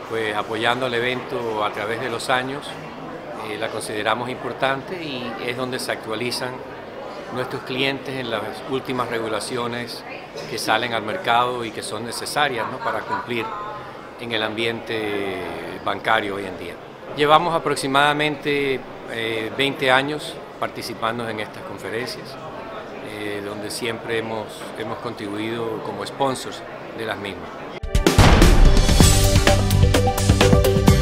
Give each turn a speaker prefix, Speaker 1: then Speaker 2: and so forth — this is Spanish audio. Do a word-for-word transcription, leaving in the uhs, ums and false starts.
Speaker 1: pues apoyando el evento a través de los años. Eh, la consideramos importante y es donde se actualizan nuestros clientes en las últimas regulaciones que salen al mercado y que son necesarias, ¿no?, para cumplir en el ambiente bancario hoy en día. Llevamos aproximadamente eh, veinte años participando en estas conferencias, eh, donde siempre hemos, hemos contribuido como sponsors de las mismas.